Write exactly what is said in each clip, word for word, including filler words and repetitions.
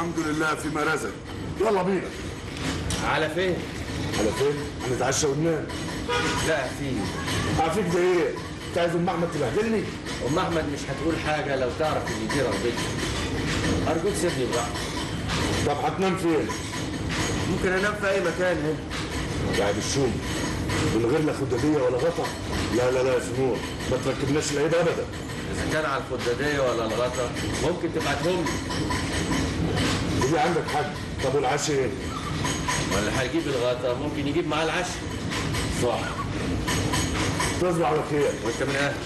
والحمد لله فيما رزق. يلا بينا. على فين؟ على فين؟ هنتعشى وننام. لا فين؟ عافيك ده ايه؟ انت عايز ام احمد تبهدلني؟ ام احمد مش هتقول حاجه لو تعرف ان دي رغبتي. ارجوك سيبني بقى. طب هتنام فين؟ ممكن انام في اي مكان هنا. قاعد الشوم من غير لا خداديه ولا غطا. لا لا لا يا سنور، ما تركبناش العيد ابدا. اذا كان على الخداديه ولا الغطا ممكن تبعتهم لي. دي عندك حد. طب والعشاء ايه؟ ولا هيجيب الغطا ممكن يجيب معاه العشاء. صح. تصبح على خير. وانت من اهل.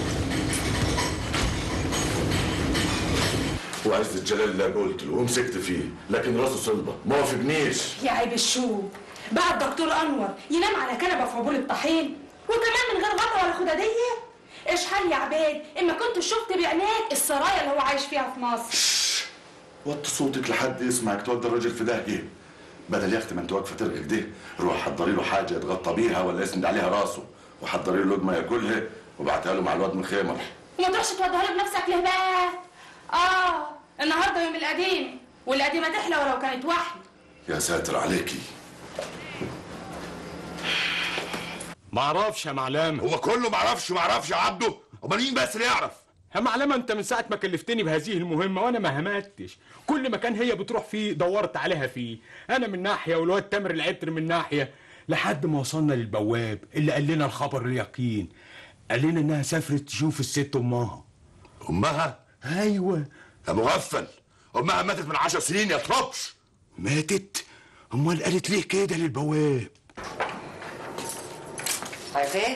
وعزة جلال اللي قلت له ومسكت فيه، لكن راسه صلبه ما وافقنيش. يا عيب الشوب بقى الدكتور انور ينام على كنبه في عبور الطحين وكمان من غير غطا ولا خداديه؟ ايش حل يا عباد اما كنت شفت بعينيك السرايا اللي هو عايش فيها في مصر. شش وطي صوتك لحد يسمعك تودي الراجل في داهيه. بدل يا اختي ما انت واقفه تركك دي، روح حضري له حاجه يتغطى بيها ولا يسند عليها راسه، وحضري له لقمه ياكلها وابعتها له مع الواد من خيمر. وما تروحش توديها له بنفسك ليه بقى؟ اه النهارده يوم القديم والقديمه تحلى ولو كانت واحده. يا ساتر عليكي. ما اعرفش يا معلمه. هو كله ما اعرفش ما اعرفش يا عبده، امال مين بس اللي يعرف؟ يا معلمه انت من ساعه ما كلفتني بهذه المهمه وانا ما همتش. كل مكان هي بتروح فيه دورت عليها فيه، انا من ناحيه والواد تامر العطر من ناحيه، لحد ما وصلنا للبواب اللي قال لنا الخبر اليقين. قال لنا انها سافرت تشوف الست امها. امها؟ ايوه. يا مغفل، امها ماتت من عشر سنين يا طربش. ماتت؟ امال قالت ليه كده للبواب؟ عباد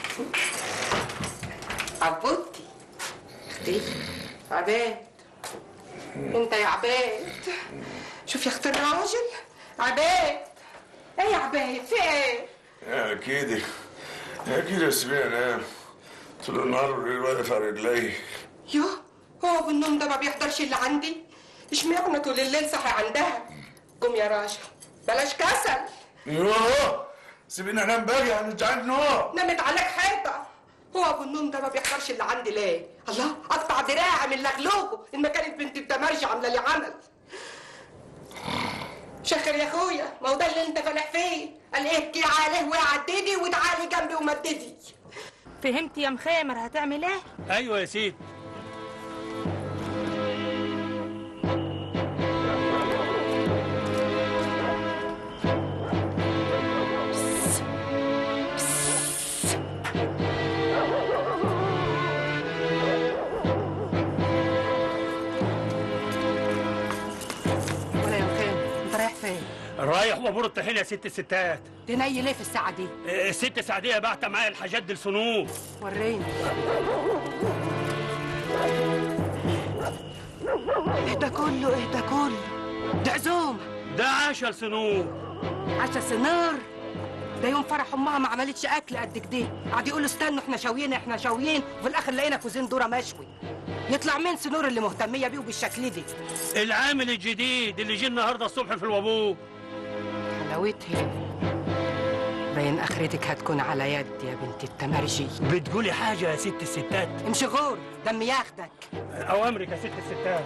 عبودتي اختي عباد، انت يا عباد. شوف يا اخت الراجل. عباد ايه يا عباد في ايه؟ يا كده يا كده سيبيني انام طول النهار والليل واقف على رجلي. يوه هو بالنوم ده ما بيحضرش اللي عندي؟ اشمعنى طول الليل صاحي عندها؟ قوم يا راجل بلاش كسل. يوه سيبيني انام بقى هنرجع نور. نمت عليك حيطه. هو ابو النوم ده ما بيحضرش اللي عندي ليه؟ الله اقطع دراعي من لغلوبه ان ما كانت بنت الدمرج عامله لي عمل. شخر يا اخويا، ما هو ده اللي انت فالح فيه. قال ايه ابكي عليه وعددي وتعالي جنبي ومددي. فهمت يا مخامر هتعمل ايه؟ ايوه يا سيدي. رايح وابور الطحين يا ست الستات. تنيل ليه في الساعة دي؟ الست سعدية بعت معايا الحاجات دي لصنوف. وريني. ايه ده كله ايه ده كله؟ ده عزومة. ده عشا لصنوف. عشا سنار؟ ده يوم فرح امها ما عملتش اكل قد كده، قعد يقولوا استنوا احنا شاويين احنا شاويين، وفي الاخر لقينا كوزين ذره مشوي. يطلع مين سنور اللي مهتميه بيه وبالشكل دي؟ العامل الجديد اللي جه النهارده الصبح في الوابور. حلاوتها باين اخرتك هتكون على يد يا بنت التمرجي. بتقولي حاجه يا ست الستات؟ امشي غور دم ياخدك. اوامرك يا ست الستات.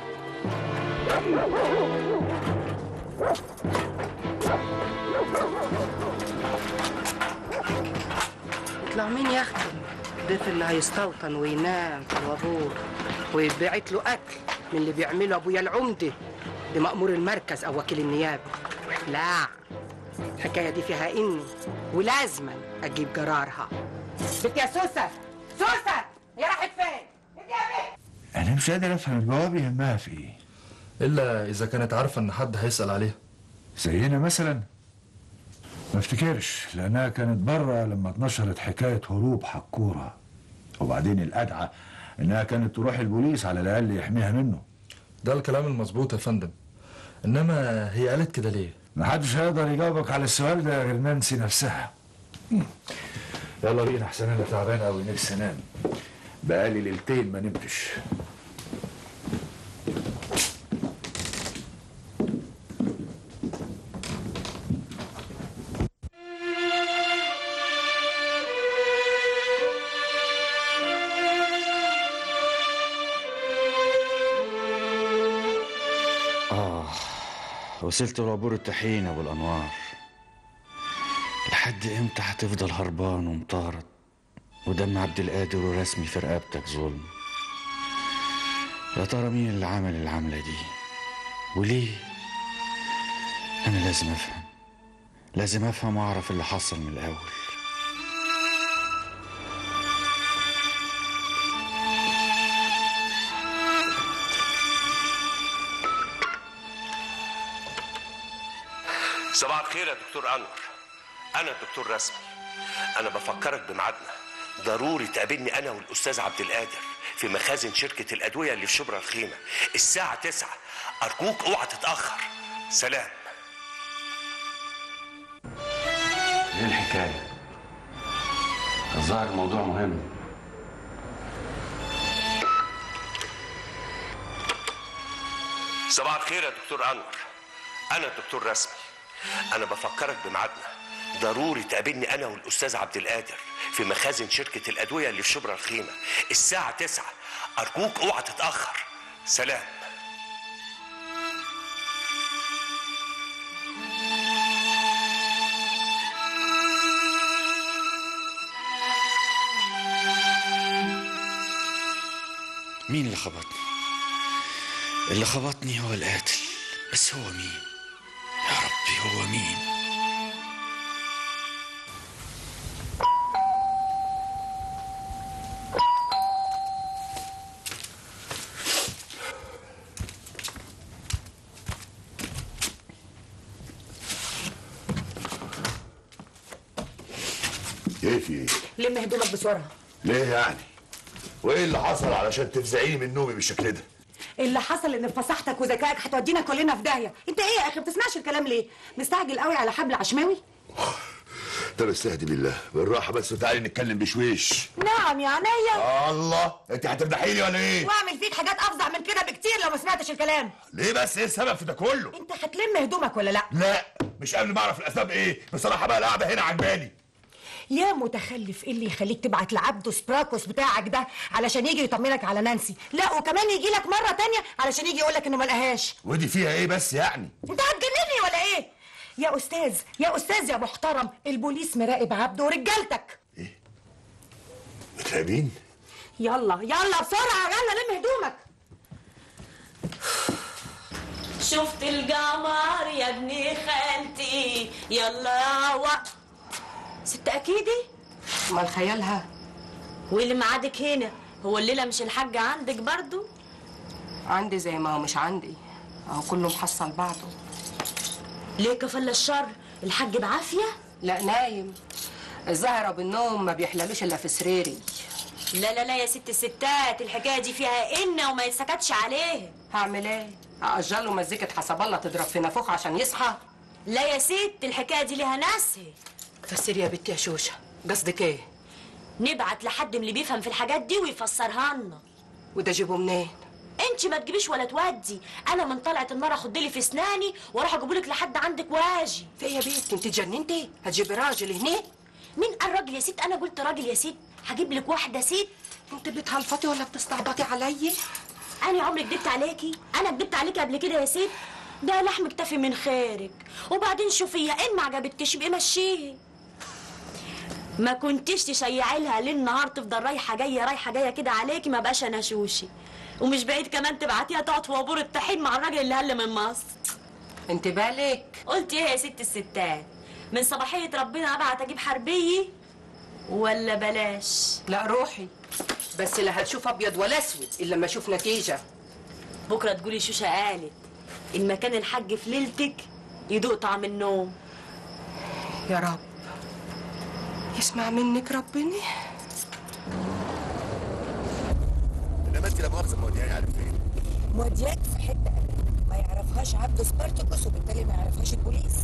يطلع مين ياخده؟ ضيف اللي هيستوطن وينام في الوابور ويتبعت له اكل من اللي بيعمله ابويا العمده بمأمور المركز او وكيل النيابه. لا الحكايه دي فيها اني ولازما اجيب قرارها. بنت يا سوسه سوسه يا راحت فين؟ انت يا بنت انا مش قادر افهم الجواب يهمها في ايه، الا اذا كانت عارفه ان حد هيسال عليها زينا مثلا. ما افتكرش لانها كانت بره لما اتنشرت حكايه هروب حكوره، وبعدين الادعى انها كانت تروح البوليس على الاقل يحميها منه. ده الكلام المظبوط يا فندم، انما هي قالت كده ليه؟ محدش هيقدر يجاوبك على السؤال ده غير نانسي نفسها. يلا بينا احسن انا تعبان قوي نفسي انام، بقالي ليلتين ما نمتش. آه وصلت لعبور الطحين أبو الأنوار. لحد إمتى هتفضل هربان ومطارد ودم عبد القادر ورسمي في رقبتك ظلم؟ يا ترى مين اللي عمل العملة دي وليه؟ أنا لازم أفهم، لازم أفهم وأعرف اللي حصل من الأول. صباح الخير يا دكتور أنور، أنا الدكتور رسمي. أنا بفكرك بميعادنا، ضروري تقابلني أنا والأستاذ عبد القادر في مخازن شركة الأدوية اللي في شبرا الخيمة الساعة تسعة. أرجوك اوعى تتأخر. سلام. ايه الحكاية؟ الظاهر الموضوع مهم. صباح الخير يا دكتور أنور، أنا الدكتور رسمي. أنا بفكرك بميعادنا، ضروري تقابلني أنا والأستاذ عبد القادر في مخازن شركة الأدوية اللي في شبرا الخيمة الساعة تسعة. أرجوك اوعى تتأخر. سلام. مين اللي خبطني؟ اللي خبطني هو القاتل، بس هو مين؟ يا ربي هو مين؟ ايه في ايه؟ لم هدومك بسرعه. ليه يعني؟ وايه اللي حصل علشان تفزعيني من نومي بالشكل ده؟ اللي حصل ان فصاحتك وذكائك هتودينا كلنا في داهيه. انت ايه يا اخي ما بتسمعش الكلام ليه؟ مستعجل قوي على حبل عشماوي؟ طب استهدي بالله، بالراحه بس وتعالي نتكلم بشويش. نعم يا عينيا. الله، انت هتفضحيني ولا ايه؟ واعمل فيك حاجات افظع من كده بكتير لو ما سمعتش الكلام. ليه بس؟ ايه السبب في ده كله؟ انت هتلم هدومك ولا لا؟ لا، مش قبل ما اعرف الاسباب ايه. بصراحه بقى القعده هنا عجباني. يا متخلف، ايه اللي يخليك تبعت لعبده سبراكوس بتاعك ده علشان يجي يطمنك على نانسي؟ لا وكمان يجي لك مره تانية علشان يجي يقول لك انه ما لقاهاش. ودي فيها ايه بس يعني؟ انت هتجنني ولا ايه؟ يا استاذ يا استاذ يا محترم، البوليس مراقب عبده ورجالتك. ايه؟ متراقبين؟ يلا يلا بسرعه، يلا لم هدومك. شفت القمر يا ابن خالتي، يلا يا و... ست اكيدي؟ امال خيالها؟ واللي معادك هنا هو الليله مش الحاجه عندك برضو؟ عندي زي ما هو مش عندي، اهو كله محصل بعضه. ليه كفل الشر؟ الحاج بعافيه؟ لا نايم، الزهره بالنوم ما بيحللوش الا في سريري. لا لا لا يا ست الستات، الحكايه دي فيها ان وما يتسكتش عليه. هعمل ايه؟ اجر له مزيكه حسب الله تضرب في نافوخ عشان يصحى؟ لا يا ست، الحكايه دي ليها ناسها. فسري يا بنتي يا شوشه، قصدك ايه؟ نبعت لحد من اللي بيفهم في الحاجات دي ويفسرها لنا. وده اجيبه منين؟ انت ما تجيبيش ولا تودي، انا من طلعت النار اخد لي في اسناني واروح اجيبهولك لحد عندك واجي. في ايه يا بنتي انت اتجننتي؟ هتجيبي راجل هنا؟ مين قال راجل يا ست؟ انا قلت راجل يا ست، هجيب لك واحده ست. انت بتهلفطي ولا بتستعبطي عليا؟ انا عمري كدبت عليكي؟ انا كدبت عليكي قبل كده يا ست؟ ده لحم اكتفي من خيرك. وبعدين شوفيها ان ما عجبتكش بقى مشيه. ما كنتش تشيعي لها ليل نهار تفضل رايحه جايه رايحه جايه كده عليكي، ما بقاش انا شوشي. ومش بعيد كمان تبعتيها تقعد في وابور الطحين مع الراجل اللي هل من مصر. انت بالك؟ قلت ايه يا ست الستات؟ من صباحيه ربنا ابعت اجيب حربيه ولا بلاش؟ لا روحي، بس لا هتشوف ابيض ولا اسود الا لما اشوف نتيجه. بكره تقولي شوشه قالت ان مكان الحاج في ليلتك يدوق طعم النوم. يا رب يسمع منك ربنا. انما انت لا مؤاخذه مودياني عارف فين؟ مودياك في حته ما يعرفهاش عبده سبارتكوس وبالتالي ما يعرفهاش البوليس.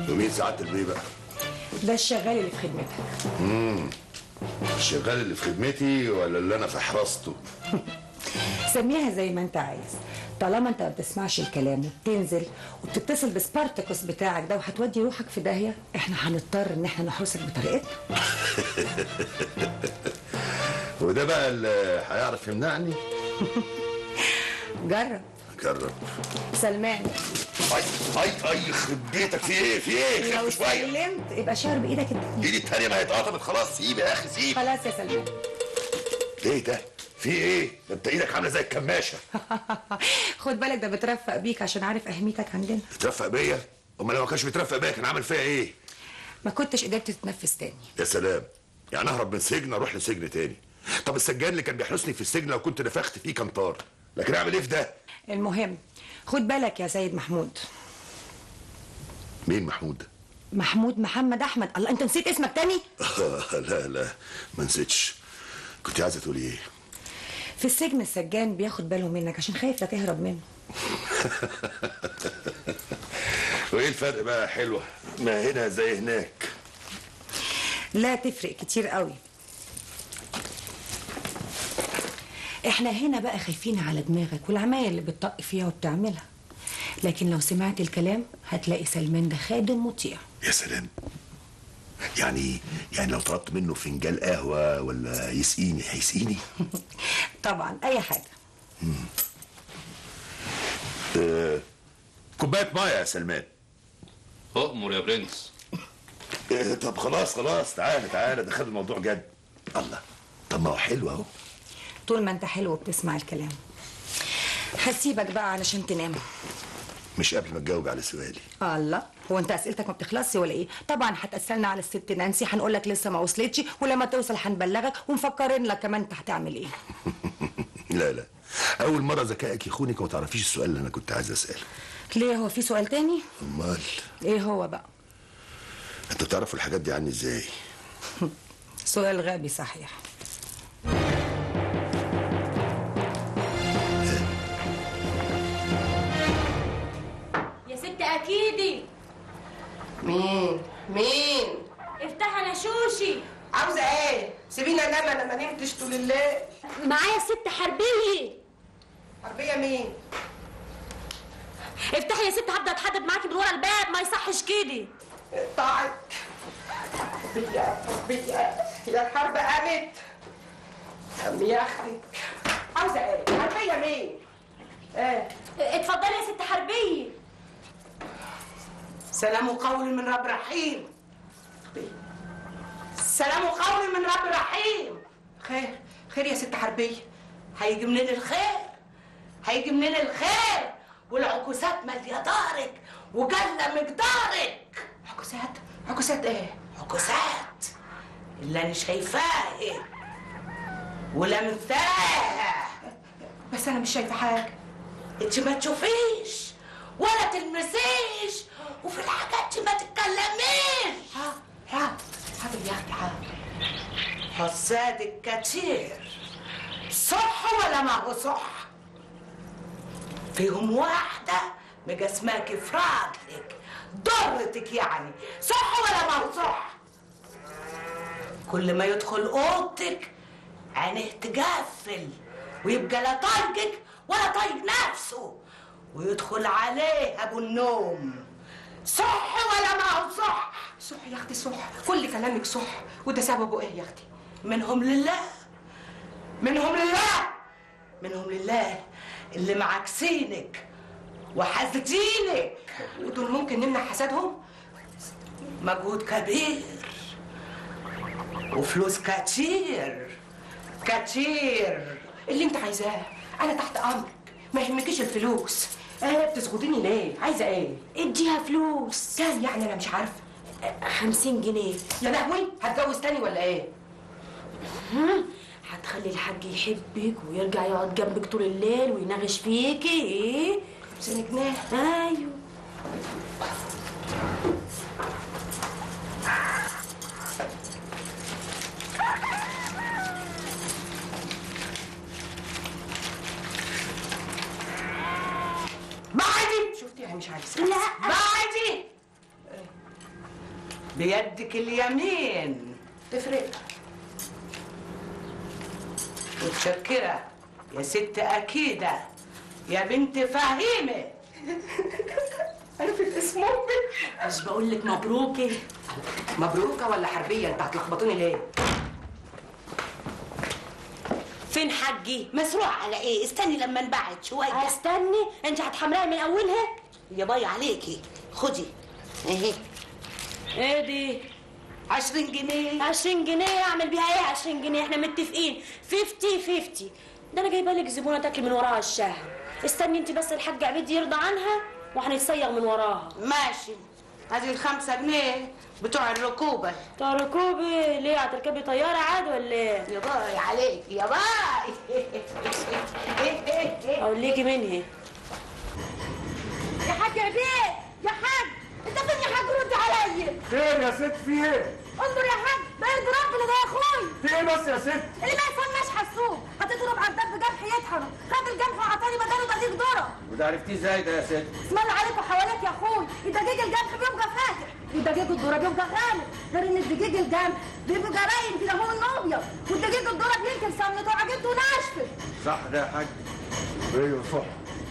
ومين سعاده البيه بقى؟ ده الشغال اللي في خدمتك. امم الشغال اللي في خدمتي ولا اللي انا في حراسته؟ سميها زي ما انت عايز، طالما انت ما بتسمعش الكلام وبتنزل وبتتصل بسبارتكوس بتاعك ده وهتودي روحك في داهيه، احنا هنضطر ان احنا نحرسك بطريقتنا. وده بقى اللي هيعرف يمنعني؟ جرب جرب. سلمان. اي اي اي يخرب بيتك، في ايه في ايه؟ لو خف شويه. سلمت يبقى شاور بايدك التانية. ايدي التانية ما هي اتقطمت خلاص، سيب يا اخي سيب. خلاص يا سلمان. ايه ده؟ في ايه؟ ده انت ايدك عامله زي الكماشه. خد بالك، ده بترفق بيك عشان عارف اهميتك عندنا. بترفق بيا؟ امال لو ما كانش بيترفق بيا كان عامل فيا ايه؟ ما كنتش قدرت تتنفس تاني. يا سلام، يعني اهرب من سجن اروح لسجن تاني. طب السجان اللي كان بيحرسني في السجن لو كنت نفخت فيه كان طار، لكن اعمل ايه في ده؟ المهم خد بالك يا سيد محمود. مين محمود ده؟ محمود محمد احمد. الله، انت نسيت اسمك تاني؟ لا لا ما نسيتش. كنت عايزه تقولي ايه؟ في السجن السجان بياخد باله منك عشان خايف لا تهرب منه. وايه الفرق بقى يا حلوه؟ ما هنا زي هناك. لا تفرق كتير قوي. احنا هنا بقى خايفين على دماغك والعماية اللي بتطق فيها وبتعملها، لكن لو سمعت الكلام هتلاقي سلمان ده خادم مطيع. يا سلام، يعني يعني لو طلبت منه فنجان قهوه ولا يسقيني هيسقيني؟ طبعا اي حاجه. آه، كوبايه ميه يا سلمان. اؤمر يا برنس. آه، طب خلاص خلاص، تعالى تعالى، ده خد الموضوع جد. الله، طب ما هو حلو اهو. طول ما انت حلو وبتسمع الكلام هسيبك بقى علشان تنام. مش قبل ما تجاوب على سؤالي. الله، هو انت اسئلتك ما بتخلصش ولا ايه؟ طبعا هتسالنا على الست نانسي، هنقول لك لسه ما وصلتش، ولما توصل هنبلغك ومفكرين لك كمان انت هتعمل ايه. لا لا، اول مره ذكائك يخونك وما تعرفيش السؤال اللي انا كنت عايز اساله. ليه، هو في سؤال تاني؟ امال ايه هو بقى؟ انتوا بتعرفوا الحاجات دي عني ازاي؟ سؤال غبي صحيح. يا ست اكيدي. مين مين؟ افتح انا شوشي. عاوزه ايه؟ سيبيني انام، انا ما نمتش طول الليل. معايا ست حربيه. حربيه مين؟ افتحي يا ست، هبدا اتحدد معاكي من ورا الباب، ما يصحش كده. طيب يا يا يا الحرب قامت. أم يا اختي، عاوزه ايه؟ حربيه مين؟ ايه؟ اتفضلي يا ست حربيه. سلام قول من رب رحيم. سلام قول من رب رحيم. خير خير يا ست حربيه. هيجي منين الخير؟ هيجي منين الخير؟ والعكوسات ماليه دارك وجنه مقدارك. عكوسات؟ عكوسات ايه؟ عكوسات اللي انا شايفاه ايه؟ ولمساه. بس انا مش شايفه حاجه. انت ما تشوفيش ولا تلمسيش، وفي الحاجات دي ما تتكلميش. ها ها حاضر يا اختي حاضر. حسادك كتير، صح ولا ما هو صح؟ فيهم واحدة مجسماكي في راجلك، ضرتك يعني، صح ولا ما هو صح؟ كل ما يدخل اوضتك عينيه تقفل ويبقى لا طايقك ولا طايق نفسه، ويدخل عليه ابو النوم. صح ولا ما هو صح؟ صح يا اختي صح، كل كلامك صح. وده سببه ايه يا اختي؟ منهم لله، منهم لله، منهم لله اللي معاكسينك وحاسدينك، ودول ممكن نمنع حسادهم؟ مجهود كبير وفلوس كتير كتير. اللي انت عايزاه انا تحت امرك، ما يهمكيش الفلوس. ايه بتسقطيني ليه؟ عايزه ايه؟ اديها فلوس. كام يعني؟ انا مش عارفه. خمسين جنيه. يا لهوي، هتجوز تاني ولا ايه؟ هتخلي الحاج يحبك ويرجع يقعد جنبك طول الليل ويناغش فيكي. ايه؟ خمسين جنيه؟ ايوه. بعدي. شفتي يعني مش عايزه. لا بعدي. بيدك اليمين تفرق. متشكرة يا ست أكيدة يا بنت فهيمة. عرفت اسم امي؟ مش بقول لك مبروكه؟ مبروكة ولا حربية؟ انت هتلخبطوني ليه؟ فين حجي؟ مسروع على ايه؟ استني لما انبعت شويه. استني؟ انت هتحملها من اولها؟ يا باي عليكي، خدي اهي. ايه دي؟ عشرين جنيه. عشرين جنيه اعمل بيها ايه؟ عشرين جنيه احنا متفقين فيفتي فيفتي. ده انا جايبه لك زبونه تاكل من وراها الشهر. استني انت بس الحاج عبيد يرضى عنها وهنتصيغ من وراها. ماشي. هذه الخمسة جنيه بتوع الركوبة. بتوع الركوبة؟ ليه هتركبي طيارة عاد ولا ايه؟ يا باي عليك يا باي. اقول ليكي منها. يا حاج عبيد يا حاج، انت فين يا حاج؟ رد عليا. خير يا ست في ايه؟ انظر يا حاج، ده يرضي ربنا ده يا اخوي. في ايه بس يا ست؟ اللي ما يفهمناش حسوب هتضرب عداد بجمح يطحنه، خد الجمح وعطاني بداله دقيق ذره. وده عرفتيه ازاي ده يا ست؟ اسم الله عليك وحواليك يا اخوي، الدقيق الجمح بيبقى فاتح ودقيق الذره بيبقى غامق، غير ان الدقيق الجمح بيبقى راين كده هو الابيض، والدقيق الذره بيمكن سمنته وعجبته ناشفه. صح ده يا حاج؟ ايوه صح.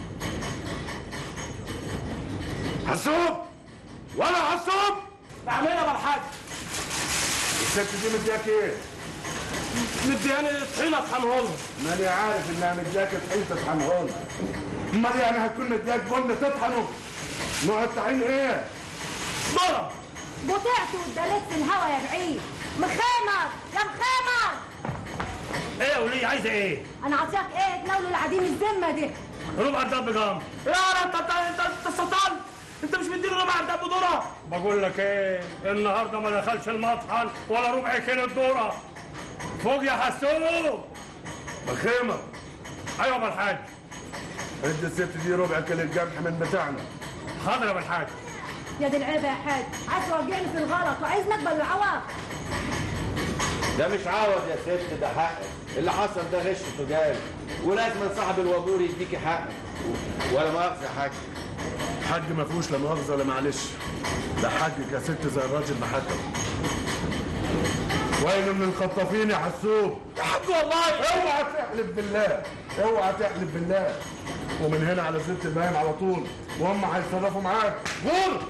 حسوب ولا حسوب؟ بعملها بالحاج. الست دي مدياك ايه؟ مدياني طحينه اطحنهولها. ماني عارف انها مدياك طحين تطحنهولها. امال يعني هتكون مدياك بن تطحنه؟ نوع الطحين ايه؟ ضرب. بطعت واتدلت في الهوا يا بعيد. مخامر يا مخامر. ايه يا وليه عايزه ايه؟ انا عاطياك ايه تناول العديم الذمه دي؟ ربع الدب جام. يا انت انت انت انت سلطان. انت مش مديني ربع الدب ذره؟ بقول لك ايه؟ النهارده ما دخلش المطحن ولا ربع كيلو الذره. فوق يا حسوب. مخيمة. ايوه يا بالحاج. ادي الست دي ربع كيلو الجمح من بتاعنا. حاضر يا بالحاج. يا دي العيبه يا حاج، عايز توجعني في الغلط وعايز نقبل العواقب. ده مش عوض يا ست، ده حقك. اللي حصل ده غش تجاري، ولازم صاحب الوابور يديكي حقك. ولا مؤاخذة يا حاج. حاج ما فيهوش لا مؤاخذة ولا معلش. ده حاجك يا ست زي الراجل ما حكم. ويل من الخطافين يا حسوب. يا حاج والله اوعى تحلف بالله، اوعى تحلف بالله. ومن هنا على زيت البهايم على طول، وهم هيتصرفوا معاك. غور.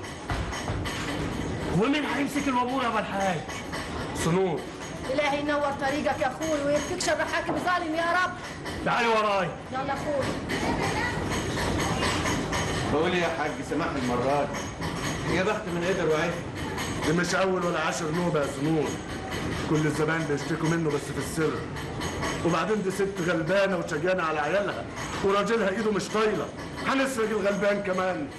ومين هيمسك الوابور يا بالحاج؟ سنور. الهي ينور طريقك يا اخوي ويكفيك شر حاكم ظالم يا رب. تعالي وراي. يلا اخوي. بقول يا حاج سماح المرة دي يا بخت من قدر وعيش. دي مش اول ولا عشر نوبة يا سنور. كل الزبائن بيشتكوا منه بس في السر. وبعدين دي ست غلبانه وشجانه على عيالها، وراجلها ايده مش طايله. هنسرق الغلبان كمان.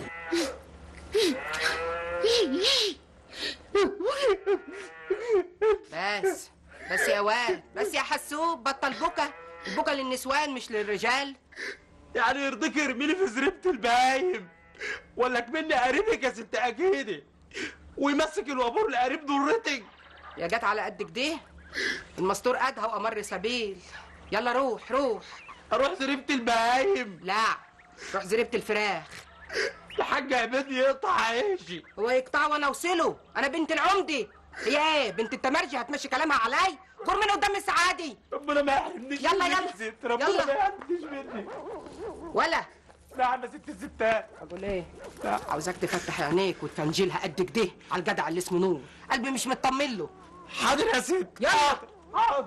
بس بس يا واد، بس يا حسوب بطل بكا. البكا للنسوان مش للرجال. يعني يرضيك يرميني في زريبة البهايم ولا كمني قريبك يا ست اكيدي ويمسك الوابور لقريب ضرتك؟ يا جت على قد كده. المستور قدها وامر سبيل. يلا روح روح. اروح زريبة البهايم؟ لا، روح زريبة الفراخ. الحاج عبيد يقطع عيشي. هو يقطع وانا اوصله؟ انا بنت العمدي. هي ايه بنت التمرجي هتمشي كلامها علي؟ غور من قدام السعادي. ربنا ما يحرمنيش يلا منك يلا يا ست، ربنا يلا. ما يحرمنيش مني. ولا نعم يا ست الستات. اقول ايه؟ عاوزاك تفتح عينيك وتفنجلها قد كده على الجدع اللي اسمه نور. قلبي مش مطمن له. حاضر يا ست. يلا. حاضر.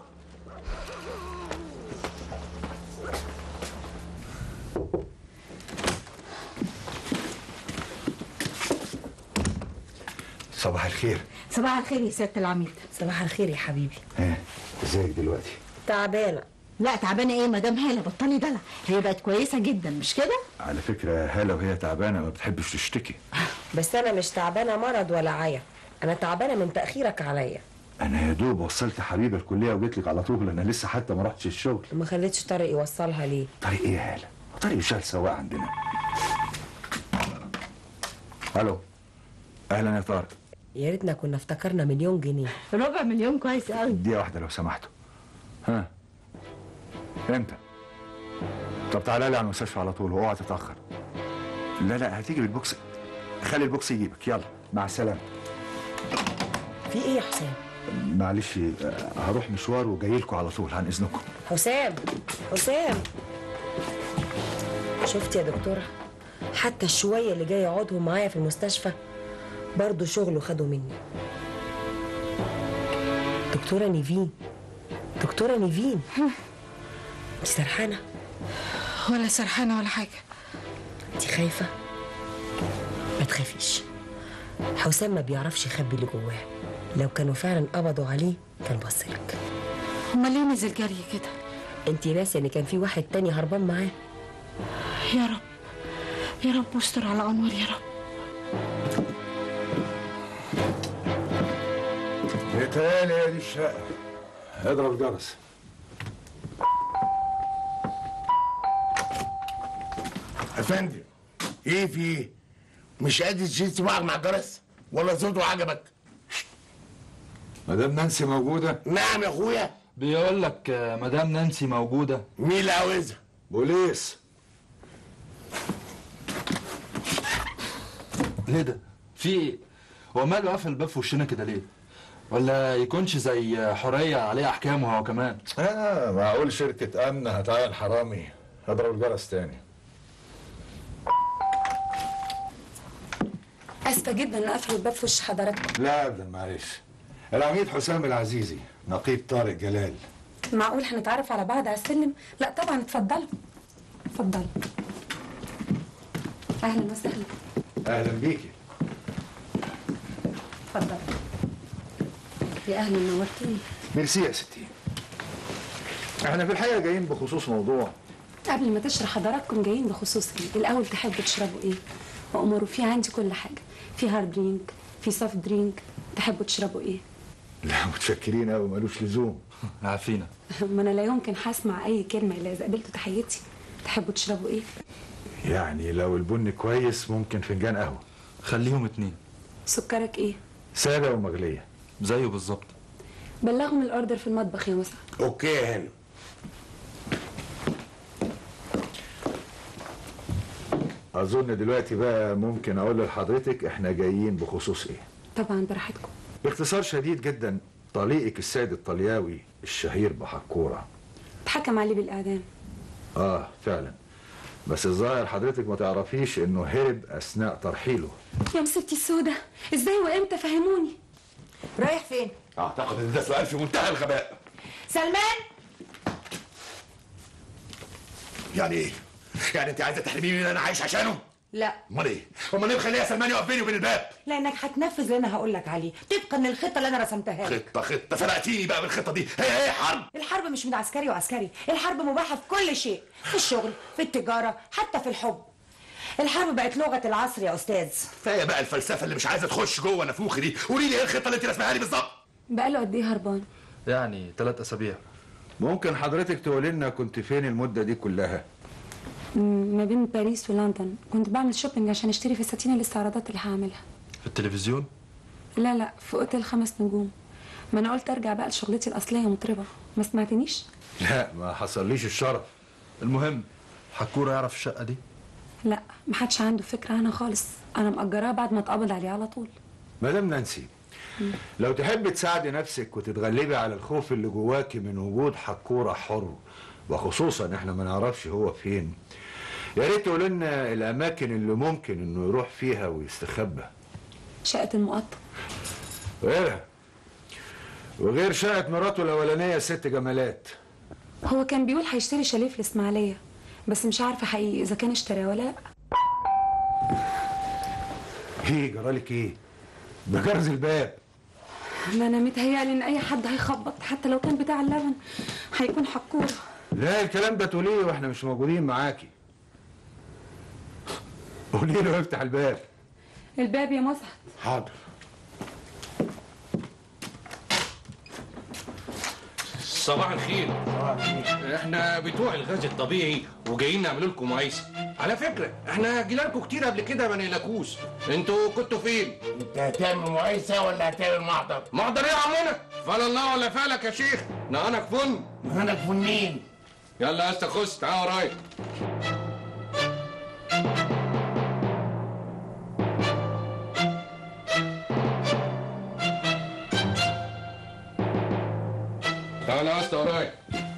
صباح الخير. صباح الخير يا ست العميد. صباح الخير يا حبيبي. ها ازيك دلوقتي؟ تعبانه. لا تعبانه ايه مدام هاله؟ بطلي دلع، هي بقت كويسه جدا مش كده؟ على فكره هاله وهي تعبانه ما بتحبش تشتكي. بس انا مش تعبانه مرض ولا عيا، انا تعبانه من تاخيرك عليا. انا يا دوب وصلت حبيبه الكليه وجيت لك على طول. انا لسه حتى ما رحتش الشغل. ما خليتش طارق يوصلها ليه؟ طريق ايه يا هاله؟ طريق شغال سواق عندنا. الو. اهلا يا طارق. يا ريتنا كنا افتكرنا مليون جنيه. ربع مليون كويس قوي. دقيقه واحده لو سمحتوا. ها امتى؟ طب تعالى لي على المستشفى على طول واوعى تتاخر. لا لا هتيجي بالبوكس. خلي البوكس يجيبك. يلا مع السلامه. في ايه يا حسام؟ معلش هروح مشوار وجاي لكم على طول عن اذنكم. حسام حسام شفت يا دكتورة، حتى الشوية اللي جاي يقعدهم معايا في المستشفى برضه شغله خدوا مني. دكتورة نيفين دكتورة نيفين انت سرحانة؟ ولا سرحانة ولا حاجة. انت خايفة؟ ما تخافيش، حسام ما بيعرفش يخبي اللي جواه، لو كانوا فعلا قبضوا عليه كان بصلك. امال ليه نزل جري كده؟ انت ناسي ان كان في واحد تاني هربان معاه؟ يا رب يا رب استر على انور يا رب. يتهيألي يا دي الشقة. اضرب الجرس. افندم ايه في ايه؟ مش قادر تشيل صباعك مع الجرس ولا صوته عجبك؟ مدام نانسي موجودة؟ نعم يا اخويا. بيقول لك مدام نانسي موجودة. مين اللي عاوزها؟ بوليس. ليه ده؟ في ايه؟ هو ماله قافل الباب في وشنا كده ليه؟ ولا يكونش زي حرية عليه احكامه هو كمان؟ اه معقول شركة امن هتعين حرامي؟ اضرب الجرس تاني. اسفه جدا ان قفل الباب في وش حضراتكم. لا ابدا معلش. العميد حسام العزيزي، نقيب طارق جلال. معقول هنتعرف على بعض على السلم؟ لا طبعا، اتفضلوا اتفضلوا. اهلا وسهلا. اهلا بيكي. اتفضل. يا اهلا، نورتوني. ميرسي يا ستي. احنا في الحقيقه جايين بخصوص موضوع. قبل ما تشرح حضراتكم جايين بخصوص ايه؟ الاول تحبوا تشربوا ايه؟ واموروا في عندي كل حاجه، في هارد درينك، في سوفت درينك. تحبوا تشربوا ايه؟ لا متشكرين قوي، ملوش لزوم. عارفينه. ما انا لا يمكن هسمع اي كلمه الا اذا قبلتوا تحيتي. تحبوا تشربوا ايه؟ يعني لو البن كويس ممكن فنجان قهوه. خليهم اتنين. سكرك ايه؟ ساده ومغليه. زيه بالظبط. بلغهم الاوردر في المطبخ يا مسعد. اوكي يا هانم. اظن دلوقتي بقى ممكن اقول لحضرتك احنا جايين بخصوص ايه. طبعا براحتكم. باختصار شديد جدا، طليقك السيد الطلياوي الشهير بحكوره اتحكم عليه بالاعدام. اه فعلا، بس الظاهر حضرتك ما تعرفيش انه هرب اثناء ترحيله. يا مصيبتي السودة، ازاي وامتى؟ فهموني. رايح فين؟ اعتقد ان ده سؤال في منتهى الغباء. سلمان. يعني ايه؟ يعني انت عايزه تحرميني اللي انا عايش عشانه؟ لا. امال ايه؟ امال ليه مخليها سلمان يقف بيني وبين الباب؟ لانك هتنفذ اللي انا هقول لك عليه طبقا للخطه اللي انا رسمتها لك. خطه خطه فرقتيني بقى بالخطه دي. هي هي حرب. الحرب مش من عسكري وعسكري، الحرب مباحه في كل شيء، في الشغل، في التجاره، حتى في الحب. الحرب بقت لغه العصر يا استاذ. كفايه بقى الفلسفه اللي مش عايزه تخش جوه نافوخي دي. قولي لي ايه الخطه اللي انت رسمها لي بالظبط؟ بقاله قد ايه هربان؟ يعني ثلاث اسابيع. ممكن حضرتك تقولي لنا كنت فين المده دي كلها؟ ما بين باريس ولندن، كنت بعمل شوبينج عشان اشتري فساتين الاستعراضات اللي هعملها. في التلفزيون؟ لا لا، في اوتيل خمس نجوم. ما انا قلت ارجع بقى لشغلتي الاصليه مطربه. ما سمعتنيش؟ لا ما حصليش الشرف. المهم حكوره يعرف الشقه دي؟ لا، ما حدش عنده فكره عنها خالص. انا مأجراها بعد ما اتقبض عليه على طول. مدام نانسي، لو تحبي تساعدي نفسك وتتغلبي على الخوف اللي جواكي من وجود حكوره حر، وخصوصا احنا ما نعرفش هو فين، يا ريت تقول لنا الاماكن اللي ممكن انه يروح فيها ويستخبى. شقه المقطم. غيرها وغير شقه مراته الاولانيه الست جمالات. هو كان بيقول هيشتري شاليه في الاسماعيليه، بس مش عارفه حقيقي اذا كان اشتراه ولا لا. ايه جرالك ايه؟ ده جرز الباب. ما انا متهيألي ان اي حد هيخبط حتى لو كان بتاع اللبن هيكون حكوره. لا الكلام ده تقوليه واحنا مش موجودين معاكي. قولي له افتح الباب. الباب يا مسعد. حاضر. صباح الخير. احنا بتوع الغاز الطبيعي وجايين نعمل لكم معايسه. على فكره احنا جينا لكم كتير قبل كده ما نلاقوش. انتوا كنتوا فين؟ انت هتعمل معايسه ولا هتعمل محضر؟ محضر ايه يا عمنا؟ فال الله ولا فالك يا شيخ؟ نهانك فن. نهانك فن مين؟ يلا يا اسطى خش تعال ورايا. واسطه ورايا.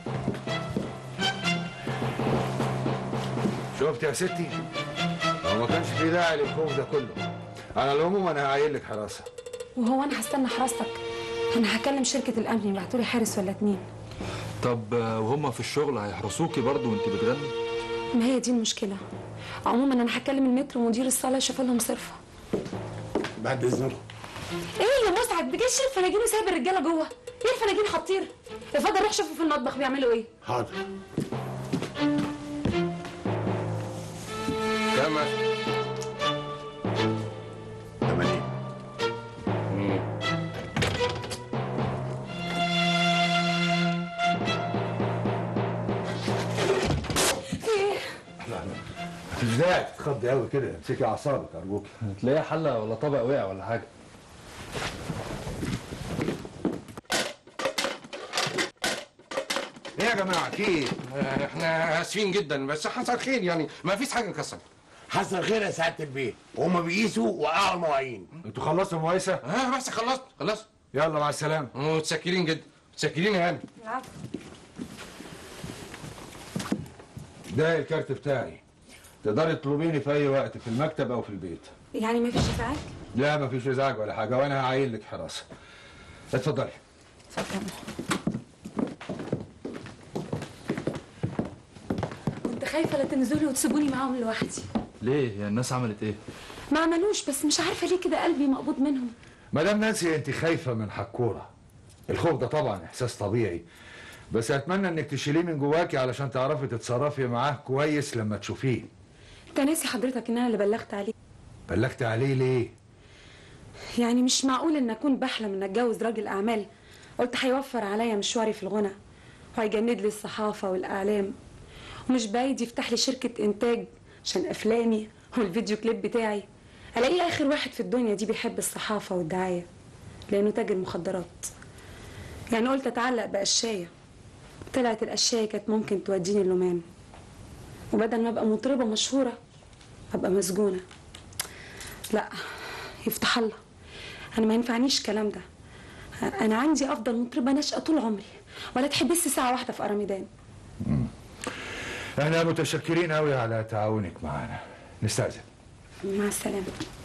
شفت يا ستي؟ هو ما كانش في داعي للخوف ده كله. على العموم انا هعين لك حراسه. وهو انا هستنى حراستك؟ انا هكلم شركه الامن يبعتوا لي حارس ولا اتنين. طب وهم في الشغل هيحرسوكي برضه وانت بتغني؟ ما هي دي المشكله. عموما انا هكلم المترو ومدير الصاله يشوف لهم صرفه. بعد اذنك. ايه يا مسعد بجيش الفناجين وسايب الرجاله جوه؟ ايه الفناجين حاطين؟ اتفضل روح شوفوا في المطبخ بيعملوا ايه. حاضر. كم؟ ثمانين. في ايه؟ مفيش داعي تتخضي قوي كده، امسكي اعصابك ارجوك. تلاقيها حله ولا طبق وقع ولا حاجه. ايه يا جماعه في ايه؟ احنا اسفين جدا بس حصل خير يعني ما فيش حاجه انكسرت. حصل خير يا سعاده البيت، وهم بيقيسوا وقعوا المواعين. انتوا خلصتوا المقايسه؟ اه بس خلصت خلصت. يلا مع السلامه. متشكرين جدا، متشكرين يا هاني. العفو. ده الكارت بتاعي، تقدري تطلبيني في اي وقت في المكتب او في البيت. يعني مفيش ازعاج؟ لا مفيش ازعاج ولا حاجه، وانا هعين لك حراسه. اتفضلي. اتفضل. كنت خايفه لا تنزلي وتسيبوني معاهم لوحدي. ليه؟ يا الناس عملت ايه؟ ما عملوش، بس مش عارفه ليه كده قلبي مقبوض منهم. مدام نانسي انت خايفه من حكوره. الخوف ده طبعا احساس طبيعي، بس اتمنى انك تشيليه من جواكي علشان تعرفي تتصرفي معاه كويس لما تشوفيه. انت ناسي حضرتك ان انا اللي بلغت عليه. بلغت عليه ليه؟ يعني مش معقول ان اكون بحلم ان اتجوز راجل اعمال قلت هيوفر عليا مشواري في الغنى وهيجند لي الصحافه والاعلام، ومش بعيد يفتح لي شركه انتاج عشان افلامي والفيديو كليب بتاعي. الاقيه اخر واحد في الدنيا دي بيحب الصحافه والدعايه لانه تاجر مخدرات. يعني قلت اتعلق بقشايه، طلعت القشايه كانت ممكن توديني اللومان، وبدل ما ابقى مطربه مشهوره ابقى مسجونه. لا يفتح الله، انا ما ينفعنيش الكلام ده. انا عندي افضل مطربه ناشئه طول عمري، ولا تحبس ساعه واحده في ارميدان. احنا متشكرين قوي على تعاونك معانا. نستأذن. مع السلامه.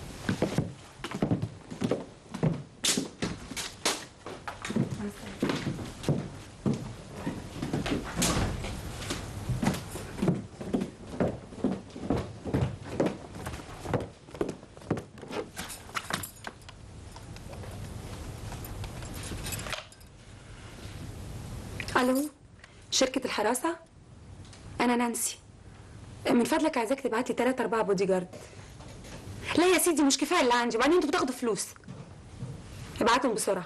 الو، شركة الحراسة؟ أنا نانسي. من فضلك عايزاك تبعت لي تلاتة أربعة بودي جارد. لا يا سيدي مش كفاية اللي عندي، وبعدين أنتوا بتاخدوا فلوس. ابعتهم بسرعة.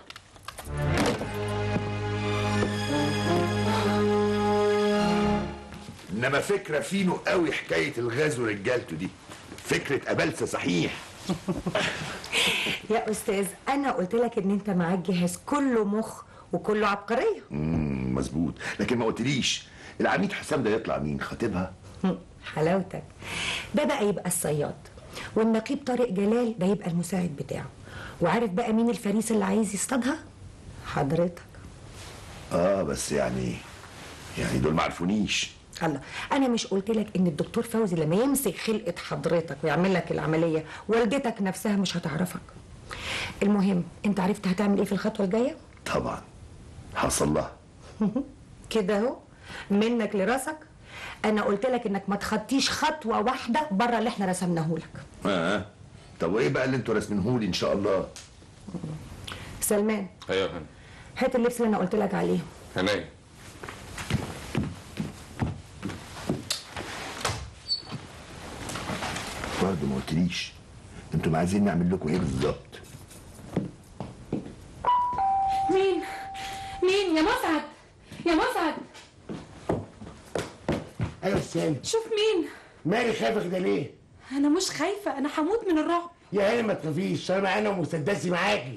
انما فكره فينو قوي حكايه الغاز ورجالته دي، فكره قبلسه صحيح. يا استاذ انا قلت لك ان انت معاك جهاز كله مخ وكله عبقريه. امم مظبوط، لكن ما قلتليش العميد حسام ده يطلع مين؟ خطيبها؟ حلاوتك. ده بقى يبقى الصياد، والنقيب طارق جلال ده يبقى المساعد بتاعه. وعارف بقى مين الفريسه اللي عايز يصطادها؟ حضرتك. اه بس يعني يعني دول ما عرفونيش. الله، انا مش قلت لك ان الدكتور فوزي لما يمسك خلقه حضرتك ويعمل لك العمليه والدتك نفسها مش هتعرفك. المهم انت عرفت هتعمل ايه في الخطوه الجايه؟ طبعا حصل لها كده اهو منك لراسك. انا قلت لك انك ما تخطيش خطوه واحده بره اللي احنا رسمناه لك. اه طب وايه بقى اللي انتوا راسمينهولي ان شاء الله؟ سلمان، ايوه يا فندم. هات اللبس اللي انا قلت لك عليه. هنايا. برضه ما قلتليش انتوا عايزين نعمل لكم ايه بالظبط؟ مين؟ مين يا مسعد؟ يا مسعد. ايوه استنى. شوف مين؟ مالي خايفه كده ليه؟ أنا مش خايفة، أنا هموت من الرعب. يا هاني ما تخافيش، انا معانا ومسدسي معاكي.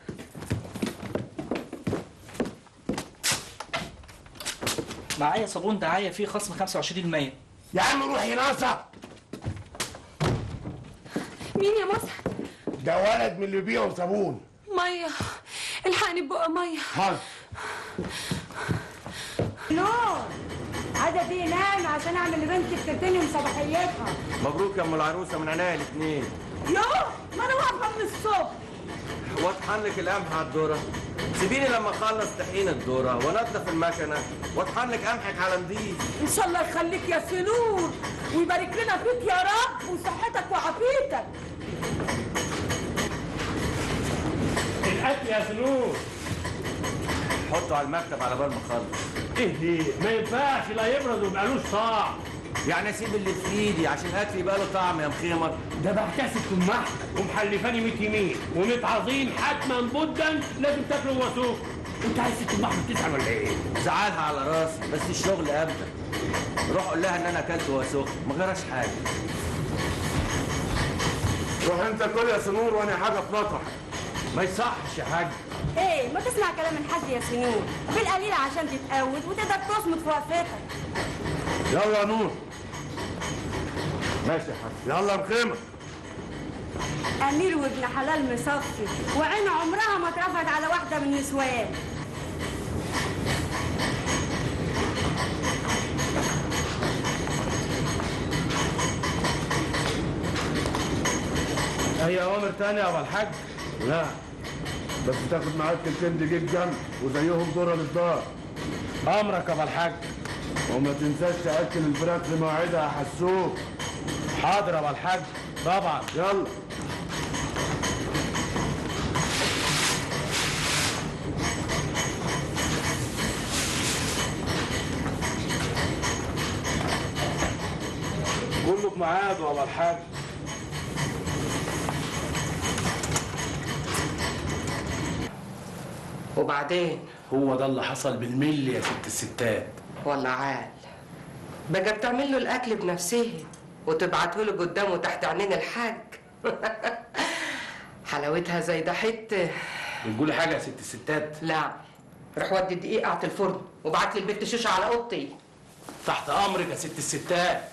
معايا صابون دعايه فيه خصم خمسة وعشرين بالمية. يا عم روح يا ناصر. مين يا مسعد؟ ده ولد من اللي بيبيعوا صابون. مية، الحقني ببقى مية. حاضر. نور عايزه دي نام عشان اعمل لبنتي ترتنم صباحيتها. مبروك يا ام العروسه من عينيا الاثنين. يوه ما انا واقفه من الصبح. واطحن لك القمح على الذره. سيبيني لما اخلص طحين الذره وانضف المكنه واطحن لك قمحك على نضيف. ان شاء الله يخليك يا سنور ويبارك لنا فيك يا رب وصحتك وعافيتك. الاكل يا سنور. حطه على المكتب على بال ما اخلص. ايه دي؟ ما ينفعش لا يبرد ومبقالوش طعم. يعني اسيب اللي في ايدي عشان اكلي يبقى له طعم يا مخيمر؟ ده بحكاسه تمحك ومحلفاني ميت يمين وميت عظيم حتما بدا لازم تاكله وسوق. انت عايز تمحك تزعل ولا ايه؟ زعلها على راسي بس الشغل ابدا. روح قول لها ان انا اكلت وسوق ما غيرش حاجه. روح انت كل يا سنور وانا حاجه في مطرح. ما يصحش يا حاج. ايه ما تسمع كلام الحاج يا سنور بالقليل عشان تتقود وتقدر تصمد في وقفتك. يلا يا نور. ماشي يا حاج. يلا بخيمه. امير وابن حلال مصفي وعين عمرها ما اترفعت على واحده من النسوان. هي اوامر تانية يا ابو الحاج؟ لا بس تاخد معاك كلتين دقيق جنب وزيهم ذره للدار. امرك يا ابو الحاج. وما تنساش تاكل الفراخ في مواعيدها يا حسوب. حاضر يا ابو الحاج طبعا. يلا. كله بميعاده يا ابو الحاج. وبعدين هو ده اللي حصل بالملي يا ست الستات. والله عال بقى بتعمل له الاكل بنفسه وتبعته له قدامه تحت عينين الحاج. حلاوتها زي ده حته. بتقولي حاجه يا ست الستات؟ لا روح ودي الدقيق قعت الفرن وبعت لي البت شوشه على اوضتي. تحت امرك يا ست الستات.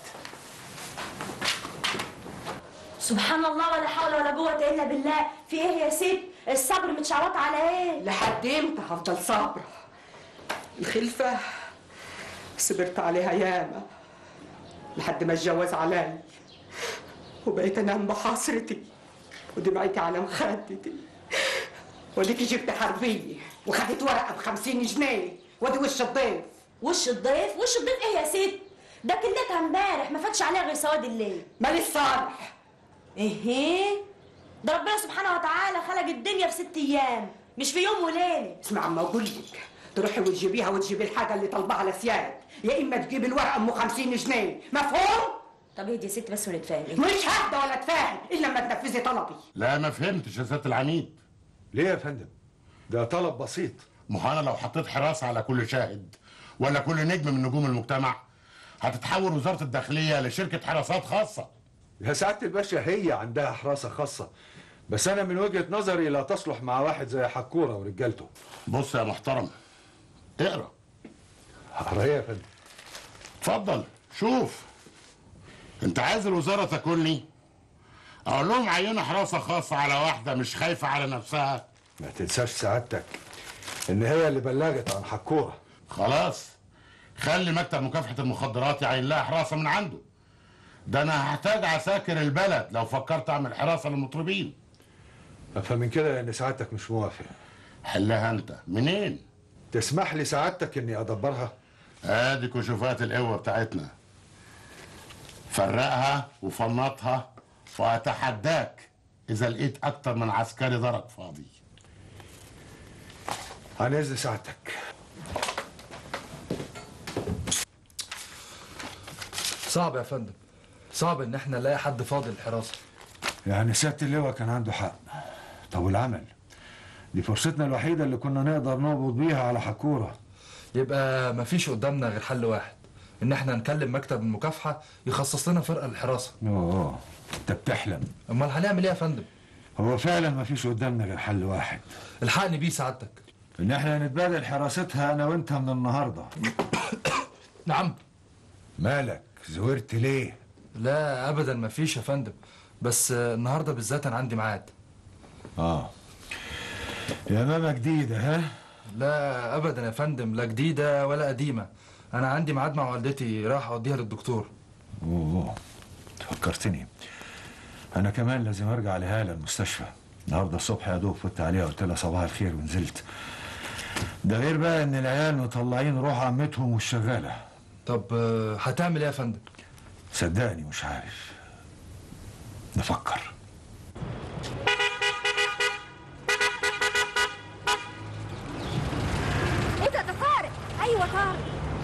سبحان الله ولا حول ولا قوة إلا بالله. في إيه يا ست؟ الصبر متشعوط على إيه؟ لحد إمتى هفضل صابرة؟ الخلفة صبرت عليها ياما لحد ما اتجوز علي وبقيت أنام بحسرتي ودمعتي على مخدتي. وديكي جبت حربية وخدت ورقة بخمسين جنيه ودي وش الضيف. وش الضيف؟ وش الضيف إيه يا ست؟ ده كلتها امبارح ما فاتش عليها غير سواد الليل. مالي صالح. ايه ده ربنا سبحانه وتعالى خلق الدنيا في ست ايام مش في يوم وليله. اسمع عم اقول لك تروحي وتجيبيها وتجيبي الحاجه اللي طالباها لسياد يا اما تجيبي الورقه ام خمسين جنيه. مفهوم؟ طب اهدي يا ست بس ونتفاهم. مش ههدى ولا اتفاهم الا لما تنفذي طلبي. لا ما فهمتش يا سياده العميد. ليه يا فندم؟ ده طلب بسيط. ما انا لو حطيت حراسه على كل شاهد ولا كل نجم من نجوم المجتمع هتتحول وزاره الداخليه لشركه حراسات خاصه. يا سعاده الباشا هي عندها حراسه خاصه بس انا من وجهه نظري لا تصلح مع واحد زي حكوره ورجالته. بص يا محترم اقرا. اقرا ايه يا فندم؟ اتفضل شوف. انت عايز الوزاره تاكلني؟ اقول لهم عينوا حراسه خاصه على واحده مش خايفه على نفسها. ما تنساش سعادتك ان هي اللي بلغت عن حكوره. خلاص خلي مكتب مكافحه المخدرات يعين لها حراسه من عنده. ده انا هحتاج عساكر البلد لو فكرت اعمل حراسه للمطربين. افهم من كده ان سعادتك مش موافق. حلها انت. منين؟ تسمح لي سعادتك اني ادبرها؟ ادي كشوفات القوه بتاعتنا. فرقها وفنطها واتحداك اذا لقيت اكتر من عسكري درك فاضي. عن اذن سعادتك. صعب يا فندم، صعب ان احنا نلاقي حد فاضي للحراسه. يعني سياده اللواء كان عنده حق. طب والعمل؟ دي فرصتنا الوحيده اللي كنا نقدر نقبض بيها على حكوره. يبقى مفيش قدامنا غير حل واحد، ان احنا نكلم مكتب المكافحه يخصص لنا فرقه للحراسه. اوه انت بتحلم. امال هنعمل ايه يا فندم؟ هو فعلا مفيش قدامنا غير حل واحد. الحقني بيه سعادتك. ان احنا نتبادل حراستها انا وانت من النهارده. نعم. مالك زورت ليه؟ لا ابدا مفيش يا فندم، بس النهارده بالذات انا عندي ميعاد. اه يا ماما جديده ها؟ لا ابدا يا فندم، لا جديده ولا قديمه، انا عندي ميعاد مع والدتي، رايح اوديها للدكتور. اوه فكرتني، انا كمان لازم ارجع لهالة المستشفى النهارده الصبح. يا دوب فت عليها قلت لها صباح الخير ونزلت. ده غير بقى ان العيال مطلعين روح عمتهم والشغاله. طب آه، هتعمل ايه يا فندم؟ صدقني مش عارف، نفكر. ايه ده ده طارق؟ ايوه طارق.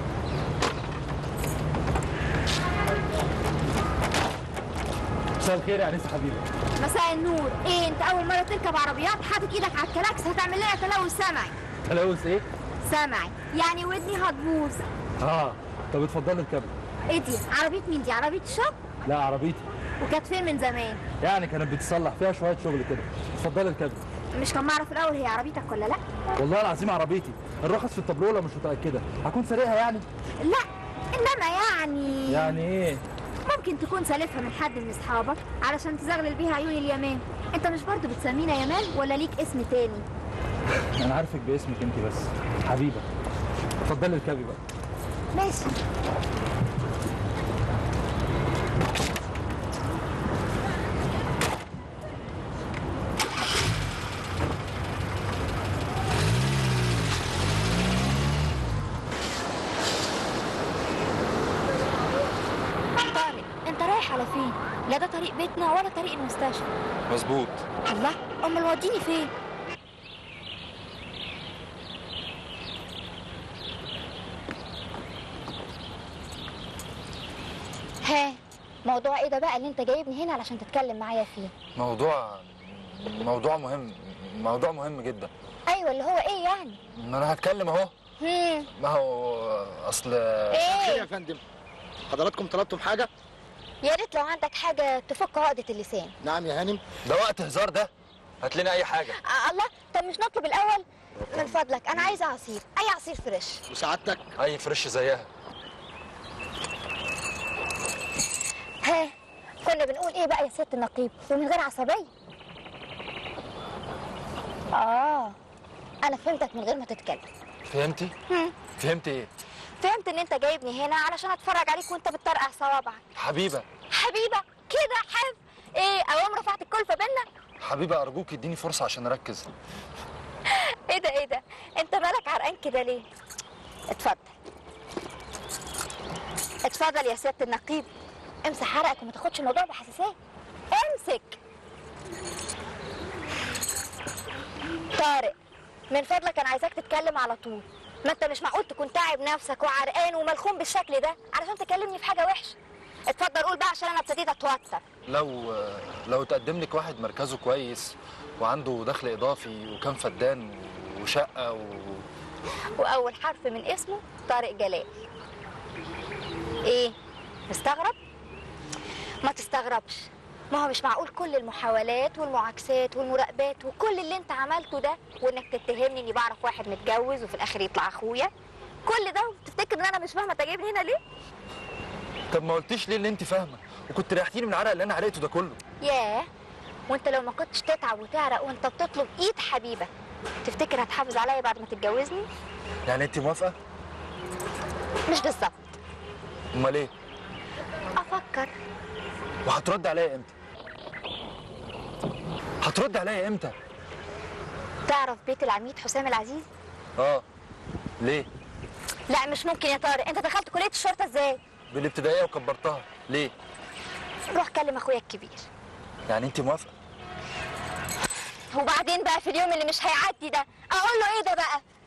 مساء الخير يا انسه حبيبي. مساء النور. ايه انت اول مره تركب عربيات حاطط ايدك على الكلاكس؟ هتعمل لنا تلوث سمعي. تلوث ايه؟ سمعي يعني ودني هتبوظ. اه طب اتفضلي اركبي. ايه دي؟ عربيه مين دي؟ عربيه الشغل؟ لا عربيتي. وكانت فين من زمان؟ يعني كانت بتصلح فيها شويه شغل كده. اتفضلي اركبي. مش كان معرف الاول هي عربيتك ولا لا؟ والله العظيم عربيتي، الرخص في الطبلوله مش متاكده، هكون سارقها يعني؟ لا انما يعني يعني ايه؟ ممكن تكون سالفها من حد من اصحابك علشان تزغلل بيها عيون اليمان. انت مش برضو بتسمينا يمان ولا ليك اسم تاني؟ انا عارفك باسمك انت بس حبيبه. اتفضلي اركبي بقى. ماشي. طارق انت رايح على فين؟ لا ده طريق بيتنا ولا طريق المستشفى. مظبوط. الله، امال وديني فين؟ ها موضوع ايه ده بقى اللي انت جايبني هنا علشان تتكلم معايا فيه؟ موضوع موضوع مهم، موضوع مهم جدا. ايوه اللي هو ايه يعني؟ ما انا هتكلم اهو. هم ما هو اصل ايه يا فندم، حضراتكم طلبتم حاجه؟ يا ريت لو عندك حاجه تفك عقده اللسان. نعم يا هانم. ده وقت هزار ده، هات لنا اي حاجه. آه الله، طب مش نطلب الاول من فضلك؟ انا عايزه عصير، اي عصير فريش. وسعادتك؟ اي فريش زيها. ها كنا بنقول ايه بقى يا ست النقيب ومن غير عصبيه؟ اه انا فهمتك من غير ما تتكلم. فهمتي؟ هم. فهمتي ايه؟ فهمت ان انت جايبني هنا علشان اتفرج عليك وانت بتطرقع صوابعك. حبيبه حبيبه كده حب ايه؟ اوام رفعت الكلفه بينا؟ حبيبه ارجوك اديني فرصه عشان اركز. ايه ده ايه ده؟ انت مالك عرقان كده ليه؟ اتفضل اتفضل يا ست النقيب، امسح عرقك وما تاخدش الموضوع بحساسيه. امسك. طارق من فضلك انا عايزاك تتكلم على طول. ما انت مش معقول تكون تعب نفسك وعرقان وملخوم بالشكل ده علشان تكلمني في حاجه وحشه. اتفضل قول بقى عشان انا ابتديت اتوتر. لو لو تقدم لك واحد مركزه كويس وعنده دخل اضافي وكان فدان وشقه و... واول حرف من اسمه طارق جلال. ايه مستغرب؟ ما تستغربش، ما هو مش معقول كل المحاولات والمعاكسات والمراقبات وكل اللي انت عملته ده وانك تتهمني اني بعرف واحد متجوز وفي الاخر يطلع اخويا، كل ده وتفتكر ان انا مش فاهمه انت جايبني هنا ليه؟ طب ما قلتيش ليه اللي انت فاهمه وكنت ريحتيني من العرق اللي انا عرقته ده كله؟ ياه، وانت لو ما كنتش تتعب وتعرق وانت بتطلب ايد حبيبه تفتكر هتحافظ عليا بعد ما تتجوزني؟ يعني انت موافقه؟ مش بالظبط. امال ايه؟ افكر. وهترد عليا امتى؟ هترد عليا امتى؟ تعرف بيت العميد حسام العزيز؟ اه ليه؟ لا مش ممكن يا طارق، انت دخلت كليه الشرطه ازاي؟ بالابتدائيه وكبرتها، ليه؟ روح كلم اخويا الكبير. يعني انت موافقه؟ وبعدين بقى في اليوم اللي مش هيعدي ده اقول له ايه ده بقى؟